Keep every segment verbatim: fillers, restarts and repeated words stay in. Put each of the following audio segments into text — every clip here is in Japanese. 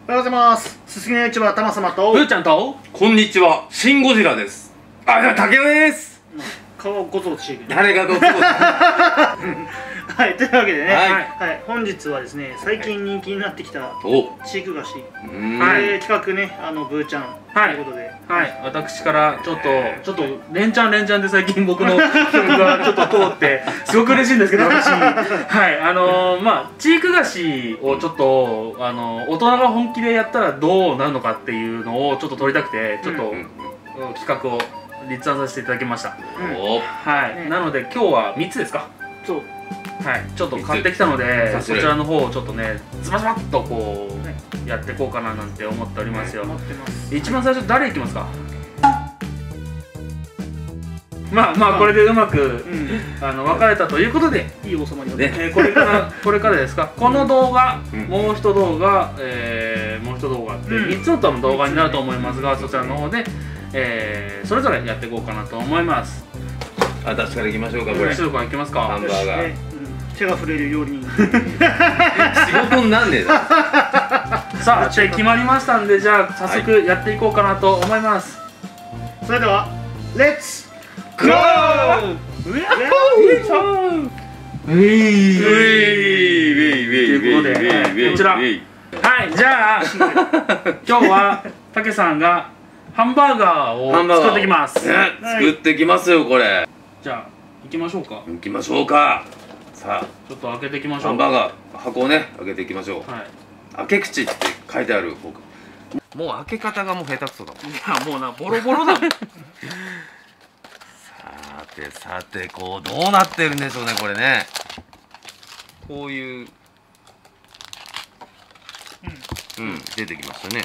おはようございます。すすきの YouTuber たま様とぶーちゃんとこんにちは、シンゴジラです。あ、いや、竹雄です。 顔ごつごつしてるけど誰がどうぞ。 はい、というわけでね、 はいはい、本日はですね、最近人気になってきたお、 チーク菓子、 はえー企画ね、あのブーちゃんということで、 はい、私からちょっとちょっと連チャン連チャンで最近僕の曲がちょっと通ってすごく嬉しいんですけど、私はいあのー、まあチーク菓子をちょっとあのー、大人が本気でやったらどうなるのかっていうのをちょっと撮りたくてちょっと、うん、企画を立案させていただきました。 うん、 はい、ね、なので今日はみっつですか。そう。はい、ちょっと買ってきたのでそちらの方をちょっとねズバズバッとこうやっていこうかななんて思っておりますよ。一番最初誰いきますか。まあまあこれでうまくあの分かれたということで、いい王様にね、えこれからこれからですか。この動画、もう一動画、えー、もう一動画ってみっつの動画になると思いますが、そちらの方で、えー、それぞれやっていこうかなと思います。 私からいきましょうか。これスーパーいきますか。 ハンバーガー、 手が触れる料理人仕事になんねえだ。 さあ、じゃあ決まりましたんで、じゃあ早速やっていこうかなと思います。 それではレッツゴー。 ういーということで、こちら、はい、じゃあ今日はたけさんがハンバーガーを作ってきます。 作ってきますよ、これ。 じゃあ行きましょうか。 行きましょうか。さあ、 ちょっと開けていきましょう。 ハンバーガー箱をね、開けていきましょう。はい、開け口って書いてある。僕もう開け方がもう下手くそだもん。 いや、もうな、ボロボロだもん。 さてさて、こうどうなってるんでしょうね、これね。こういう、うん、うん、出てきましたね。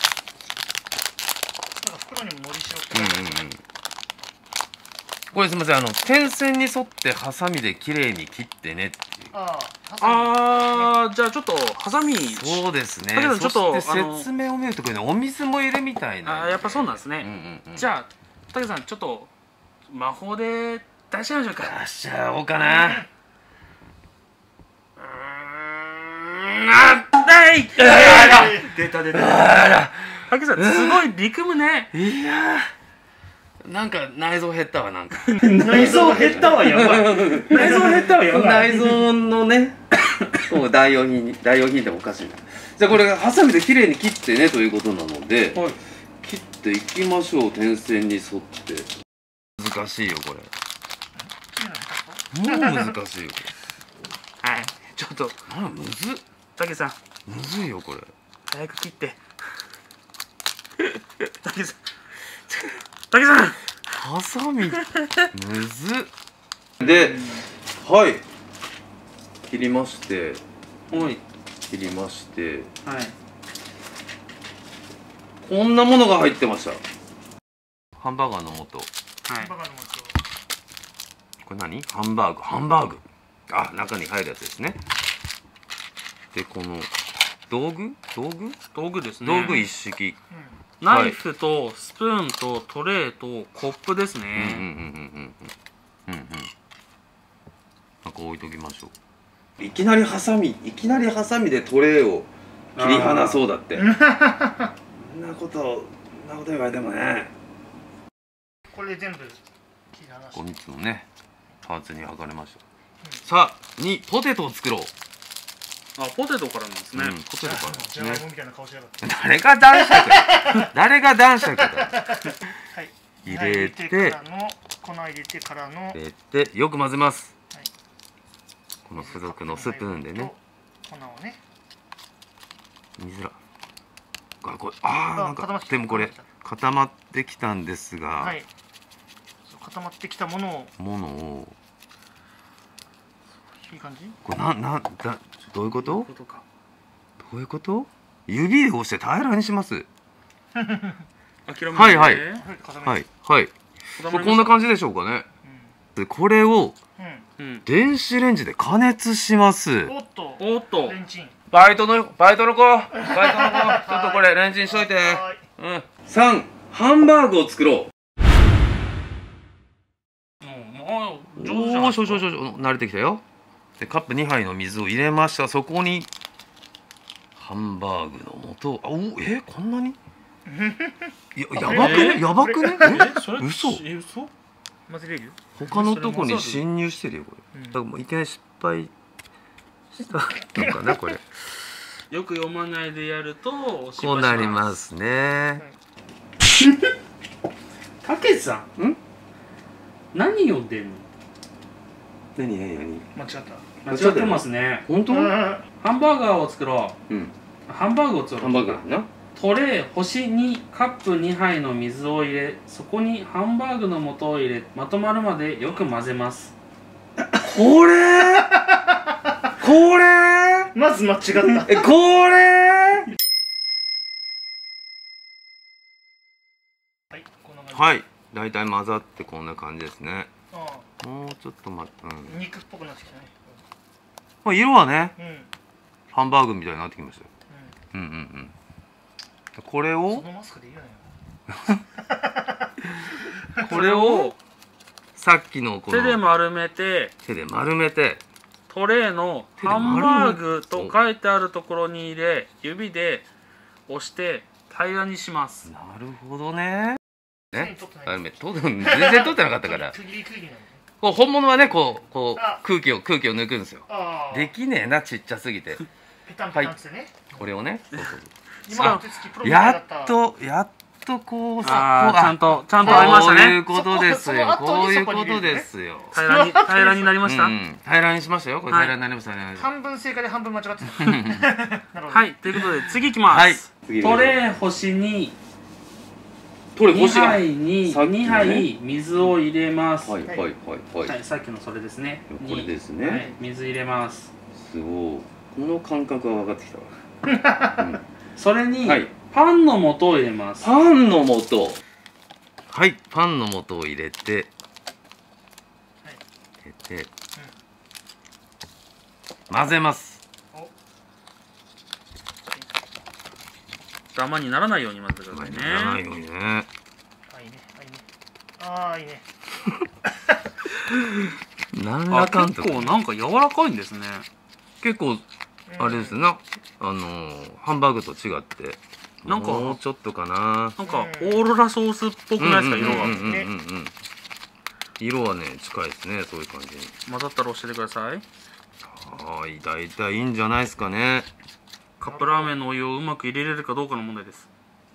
なんか袋にものりしろって。 うんうんうん。これすみません、あの点線に沿ってハサミで綺麗に切ってねっていう。 ああ、じゃあちょっとハサミ。 そうですね。 だけどちょっと説明を見るところにお水もいるみたいな。 あ、やっぱそうなんですね。じゃあたけさん、ちょっと魔法で出しちゃいましょうか。 出しちゃおうかな。うーん、あったい。出た出た。たけさん、すごい力むね。 いやー、なんか内臓減ったわ。なんか内臓減ったわ、やばい。内臓減ったわ、やばい。 内臓のね、こう代用品に代用品っておかしいな。じゃあこれハサミで綺麗に切ってねということなので、はい、切っていきましょう。点線に沿って。難しいよこれ。もう難しいよこれ。 はい、ちょっとあら、むずっ。 たけさん、 むずいよこれ。 早く切って。たけさん、たけさん、 ハサミむずっ。で、はい、切りまして、 はい、 切りまして、 はい、 こんなものが入ってました。ハンバーガーの素。はい。これ何？ハンバーグ、ハンバーグ。あ、中に入るやつですね。で、この道具、道具、 道具ですね。 道具一式。 ナイフとスプーンとトレーとコップですね。うんうんうんうんうんうんうん。 なんか置いときましょう。いきなりハサミ、いきなりハサミでトレーを切り離そうだって。そんなこと、そんなこと言われてもね。 これで全部切り離して。 みっつのね、パーツに分かれました。さあ、にポテトを作ろう。 あ、ポテトからなんですね。 うん、ポテトからですね。誰が男爵だ。誰が男爵だ。はい。入れて、 粉入れてからの。 入れて、よく混ぜます。はい、この付属のスプーンでね。 粉をね。 見づら。あ、これ、ああ、なんか、でもこれ固まってきたんですが。はい。 固まってきたものを。 ものを。 いい感じ？ これな、な、だ、どういうこと？どういうこと？指で押して平らにします。はいはいはいはい。こんな感じでしょうかね。で、これを電子レンジで加熱します。 おっと、 おっと。 バイトのバイトの子、バイトの子、ちょっとこれレンチンしといて。うん。三、ハンバーグを作ろう。おお、少々少々慣れてきたよ。でカップにはいの水を入れました。そこにハンバーグの素。あ、おえこんなにややばくねやばくねえそれ嘘え嘘混ぜれる？ 他のとこに侵入してるよこれ、 うんだからもういきなり失敗したのかなこれよく読まないでやると失こうな敗しりますね。 たけしさんん何読んでんの？ 何何何間違った間違ってますね。 本当？ あハンバーガーを作ろう。 うんハンバーグを作ろう。 ハンバーグだな。 トレー星にカップにはいの水を入れ、そこにハンバーグの素を入れ、まとまるまでよく混ぜます。 これこれまず間違ったえこれはいこんな感じはい大体混ざってこんな感じですね。 あもうちょっと待って、うんあ肉っぽくなってきたねまあ色はねうんうんハンバーグみたいになってきましたよ。うんうんうんこれそをのマスクでいいよねこれをさっきのこの手で丸めて、 手で丸めてトレーのハンバーグと書いてあるところに入れ、指で押して平らにします。 なるほどね。ね取ってない丸めと全然取ってなかったから区切り区切りなのねこう本物はねこうこあう空気を空気を抜くんですよ。 ああできねえなちっちゃすぎてペタンペタンってねこれをねそうそう今の手つきプロみたいだやったっとやっとこうさああ、 こうちゃんとちゃんと合いましたね。 こういうことですよそこそのこういうこ後にそこに入れるねとですよ。 平らに平らになりました。 うんうん平らにしましたよこれはい平らになりましたね。 半分正解で半分間違ってたなるほどはい、ということで次いきます。 はい次トレー星ににトレ星がはいにさっきのねにはい水を入れます。はいい、 ははいはいはいさっきのそれですね。 これですねはい、水入れます。 すごいこの感覚は分かってきたわうんそれにはいパンの素を入れます。 パンの素はいパンの素を入れて入れて混ぜます。 ダマにならないように混ぜてくださいね。 やらないようにね。 あいいねあいいねああいいね何らあ、 かんと結構なんか柔らかいんですね。 結構あれですなあのーハンバーグと違ってなんかもうちょっとかな。 なんかオーロラソースっぽくないですか、色が。 うんうんうんうんうん色はね近いですねそういう感じに。 混ざったら教えてください。 はい大体いいんじゃないですかね。 カップラーメンのお湯をうまく入れれるかどうかの問題です。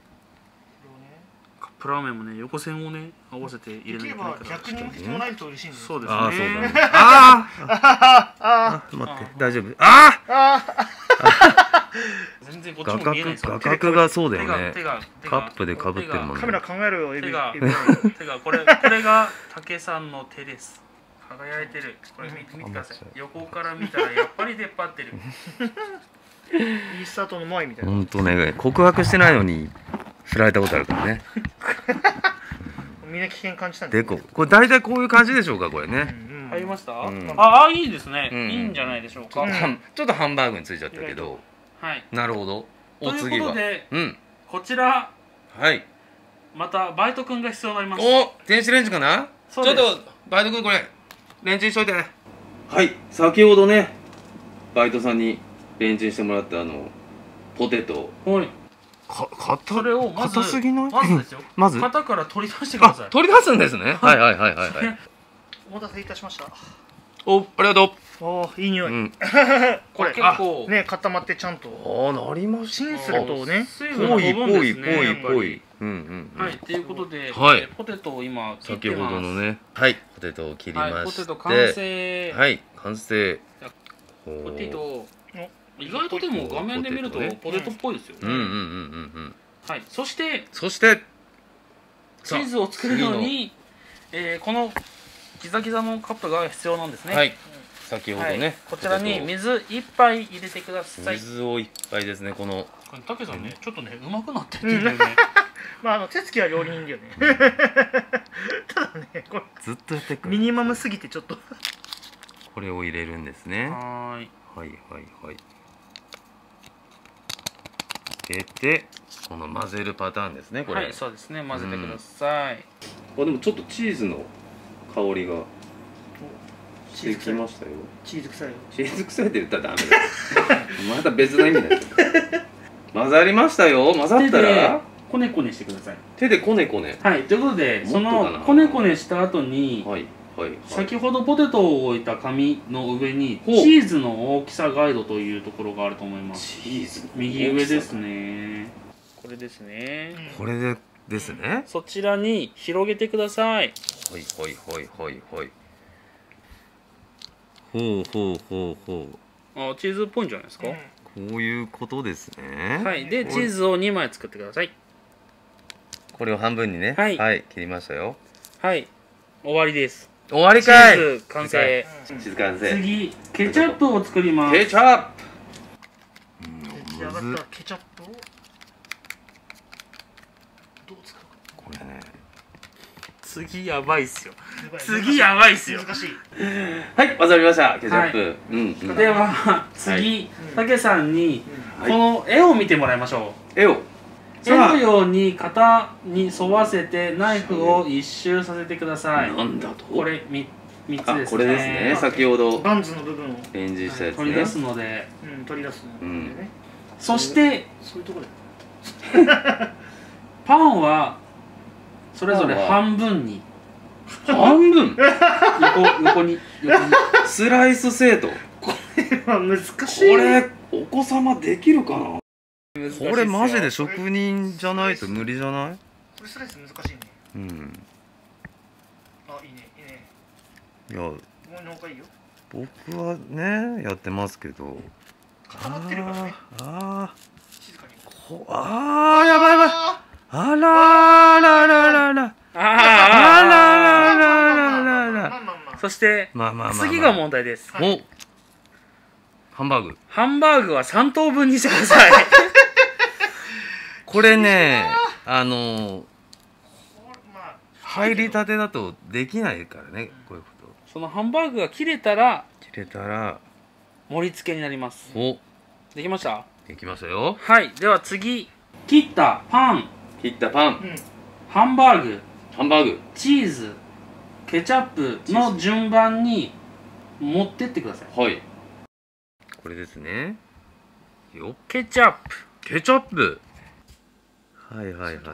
カップラーメンもね、横線をね合わせて入れないといけないから。 逆に向けてもらえると嬉しいんですそうですね。 ああそうだね。あああ待って大丈夫。ああ全然こっ画ちも見えないですよ。 角画角がそうだよ手がね。 手が手がカップで被ってるもんねカメラ考えろよエビ手がエビ手がこれこれが竹さんの手です。輝いてる。これ見て見てください。横から見たらやっぱり出っ張ってる。 いいスタートの前みたいなほんとね告白してないのに振られたことあるからね。 みんな危険感じたんでここれ大体こういう感じでしょうかこれね。 入りました？ うんああいいですね。 うんいいんじゃないでしょうか。 ちょっとハンちょっとハンバーグについちゃったけど。 はい。 なるほど。おという次はことでうんこちらはい。 またバイト君が必要になります。 お電子レンジかな。ちょっそうですとバイト君これレンチンしといて。はい先ほどねバイトさんにレンチンしてもらったあのポテトはい。 か硬それをまず硬すぎないまずですよ。 まず型から取り出してくだあさい。 取り出すんですね。はいはいはいはいはい。 お待たせいたしましたおありがとおーいい匂う。 い、 うん。 これ結構ね固まってちゃんとああなりましチンするとね水分がぽい飛ぶんぽいですね。 ぽやっぱりいぽい。うんうんうん。 はい、ということで、 はいえーポテトを今切って先ます。 ほどのねはいポテトを切りまはい、ポしてテト完成。 はい完成。 ポテトお意外とでも画面で見るとポテトねポテトっぽいですよね。 うんうんうんうんうん。 はい、そしてそしてチーズを作るのに、えーこのギザギザのカップが必要なんですね。 はい先ほどはいねこちらにポテ水いっぱい入れてくだトさい。 水をいっぱいですねこのこれたけさんね、ちょっとねうまくなってってんだよね。 まああの手つきは料理人だよねただねこれずっとやってくミニマムすぎてちょっとこれを入れるんですね。 はーい。 はいはいはい。入れてこの混ぜるパターンですねこれ。 はい、そうですね。混ぜてください。 あでもちょっとチーズの香りがしてきましたよ。 チーズ臭いよ。 チーズ臭いって言ったらダメだよまた別の意味になっちゃう。混ざりましたよ。混ざったらこねこねしてください。 手でこねこね。 はい、ということでそもっとかなのこねこねした後に、 はいはいはい、 先ほどポテトを置いた紙の上にチほうーズの大きさガイドというところがあると思います。 チーズ右上ですね。これですね。 これでですね。 そちらに広げてください。 はいはいはいはいはい。ほうほうほうほあ、チーズっぽいんじゃないですか。 うんう。こういうことですね。 はい、でチーズをにまい作ってください。 これを半分にね。 はいはい、切りましたよ。 はい、終わりです。 終わりチかい。 ーズ完成。 チーズ完成。 次ケチャップを作ります。 ケチャップ。 出来上がったケチャップをどう使うか。 これね。 次やばいっすよ。 やばい次やばいっすよ。 難しい。 はい、混ざりました。ケチャップ。 はいうんうん。 では次、たけさんにはいこの絵を見てもらいましょう。 絵を。 絵のように型に沿わせてナイフを一周させてください。 なんだと。 これみみっつあ、 ですね。 これですね。先ほどバンズの部分を、 展示したやつね。 取り出すので、 うん、取り出すのでうんね。 そしてそういうところで。 パンはそれぞれ半分に半分。 横横に横にスライス生徒。 難しい。 これお子様できるかな。 難しいっすよ。 これマジで職人じゃないと無理じゃない？ これスライス難しいね。 うん。 あ、いいね、いいね。 いや、 もうの方がいいよ。 僕はねやってますけど。 固まってるからね。 あ静かに。 ーあーやばいやばい。あらーらららら。 あああらららららまあまあら。 まあまあ。 そしてまあまあまあまあ。 次が問題です。 お。ハンバーグ。 ハンバーグはさん等分にしてください。 これね、あのまあ入りたてだとできないからね、こういうこそのハンバーグが切れたらと。切れたら、 盛り付けになります。 お、 できました？ できましたよ。 はい、では次、切ったパン、 切ったパン、 うん。 ハンバーグ、 ハンバーグ、 チーズ、ケチャップの順番に持ってってください。 はい。これですね。よ、 ケチャップ、 ケチャップ。はいはいはいはい。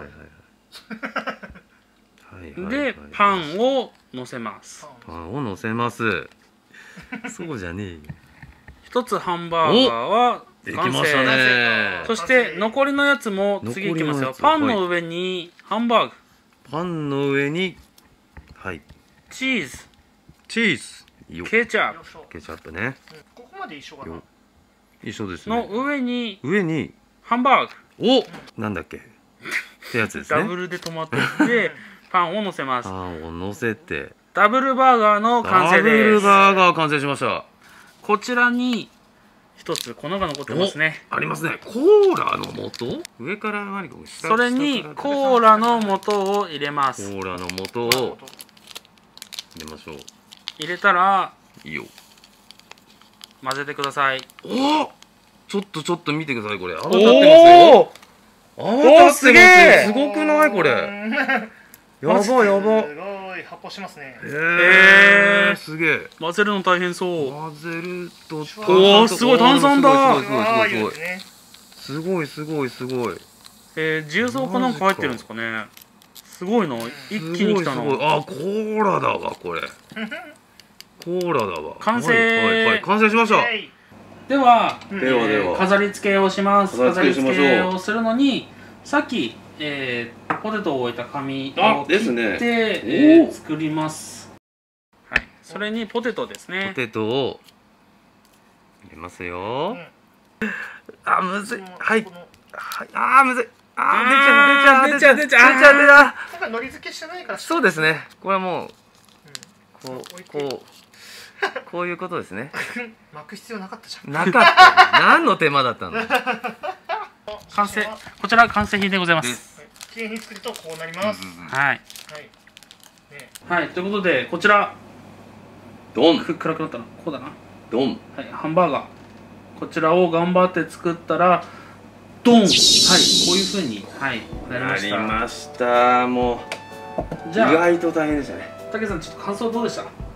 はいはいはい。 でパンを乗せます。 パンを乗せます。そうじゃねえよ。 一つハンバーガーはでき完成。 ましたね。 そして残りのやつも次いきますよ。 残りのやつパンの上にハンバーグ、 パンの上に、はい、 チーズ、 チーズ。よ、 ケチャッよいしょ。 ケチャップね。 うんここまで一緒かな。 よ、一緒ですプのね。 上に上に、 ハンバーグ、 お、なんだっけってやつですダブね。 ルで止まってってパンを乗せます。 パンを乗せて、 ダブルバーガーの完成ダブです。 ルバーガー完成しました。 こちらに一つ粉が残ってますね。 ありますね。コーラの素？上から何か下それにコーラの素を入れまコす。 ーラの素を入れましょう。 入れたらいいよ。 混ぜてください。 お！ちょっとちょっと見てくださいこれ。泡お立ってますよ。 お泡立ってますすげえすごくないこれ。やばいやば。 すごい発泡しますね。 へえ。すげえ。 混ぜるの大変そう。 混ぜると。 おーすごい炭酸だすごいすごいああすごいいうですね。 すごいすごいすごい。 えー、重曹かなんか入ってるんですかね。すごいな。一気に来たすごいすごい。 な。 あ、コーラだわこれ。コーラだわ。 完成はいはいはい完成しました。 はいでは、 うんではではえー飾り付けをします。 飾飾りり付けしましょう付けをするのに、さっき、えー、ポテトを置いた紙あを切って、 ですねえーおー作ります。はい。それにポテトですポね。 テトを入れますよ。 うんあ、むずい。はいこ。のはい。あー、むずい。ああーー、出ちゃう、出ちゃう、 出ちゃう出ちゃう、出ちゃう。 今回のり付けしてないから。 そうですね。これはもう、 うんこ置いうてこう、こういうことですね。 巻く必要なかったじゃん。 なかった。何の手間だったの。 完成。こちら完成品でございま。 ですす。 綺麗に作るとこうなります。 はい。 はい。ね。 はい。ということで、こちら、 ドン、 く暗くなったな。こうだな。 ドン。 はい。ハンバーガー。こちらを頑張って作ったら、ドン。はい。こういう風に、はい。なりまなりした。 ました。もう、意じゃあ、 外と大変でしたね。 たけさん、ちょっと感想どうでした？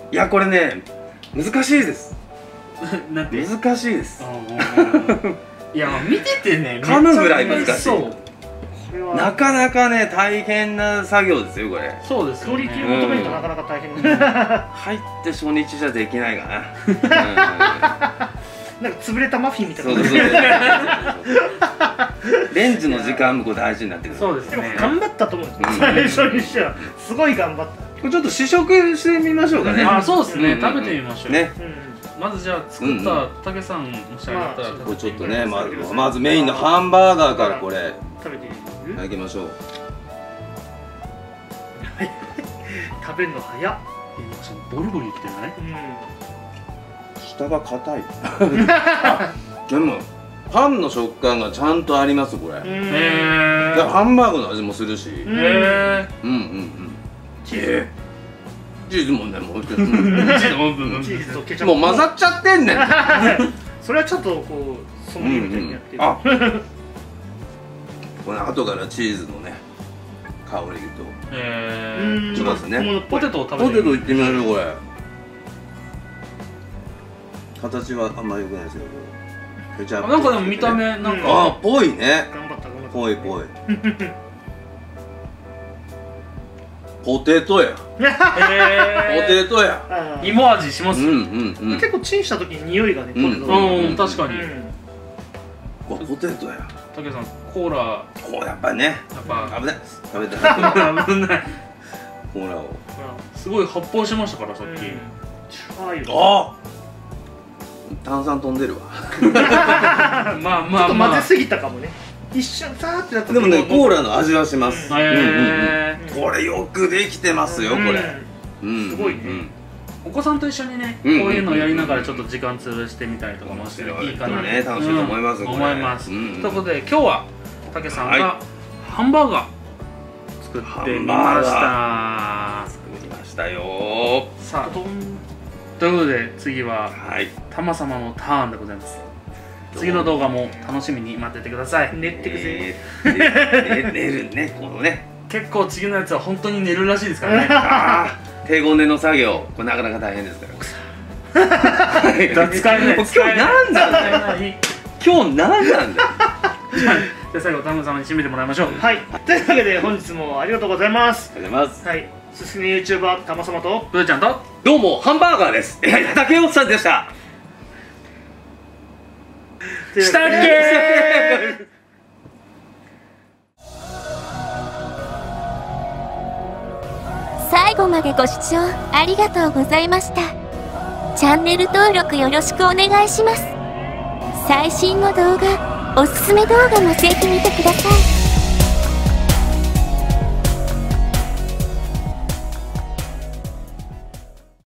いやこれね難しいです。 なんて難しいです。 いや見ててね噛むぐらい難しい。 そうなかなかね大変な作業ですよこれ。 そうですクオリティを求めるとなかなか大変。 入って初日じゃできないかな。 なんか潰れたマフィンみたいな。 そうそうそう。レンジの時間もこれ大事になってくる。 そうですね。 でも頑張ったと思うんですよ。最初にしてはすごい頑張った。 これちょっと試食してみましょうかね。 あ、そうですね。食べてみましょう。 ね。 まずじゃあ作ったたけさん召し上がったらこれちょっとねまずまずメインのハンバーガーからこれ食べてみる？ いただきましょう。 食べるの早っ。 ボリボリいってない？ 下が硬い。でもパンの食感がちゃんとありますこれ。へえ。ハンバーグの味もするし。へえ。うんうんうん。チーズ。チーズもねもうチーズとケチャップもう混ざっちゃってんねん。 それはちょっとこうソムリエみたいにやってる。あ、 この後からチーズのね香りとえしますね。 ポテトを食べてポテトいってみましょうこれ。形はあんま良くないですけどケチャップなんかでも見た目なんかあぽいね。 頑張った頑張った。 ぽいぽい。ポテトや。ポテトや。 芋味します。 結構チンした時に匂いがね、ポテト。 うん、確かに。 これポテトや。 たけさん、コーラ。 こうやっぱね。 やっぱ危ない。食べて。危ない。 コーラを。 すごい発泡しましたからさっき。 あ。炭酸飛んでるわ。 まあまあちょっと混ぜすぎたかもね。一瞬さーってなった。 でもねコーラの味はします。 これよくできてますよこれ。 すごいね。 お子さんと一緒にねこういうのやりながらちょっと時間潰してみたりとかもしていいかなね。楽しいと思います。 思います。ということで今日はたけさんがハンバーガー作ってみました。 作りましたよ。 さあということで次はたま様のターンでございます。次の動画も楽しみに待っててください。 寝てくぜ。 寝るねこのね。 結構次のやつは本当に寝るらしいですからね。 ああ手ごねの作業これなかなか大変ですから。 使えない。 今日なんなんだよ。今日なんなんだよ。 じゃあ最後タム様に締めてもらいましょう。 はい。というわけで本日もありがとうございます。 ありがとうございます。 はい。すすきの ユーチューバーたま様とブーちゃんとどうもハンバーガーです。竹内さんでした。 したっけ最後までご視聴ありがとうございました。チャンネル登録よろしくお願いします。最新の動画、おすすめ動画もぜひ見てください。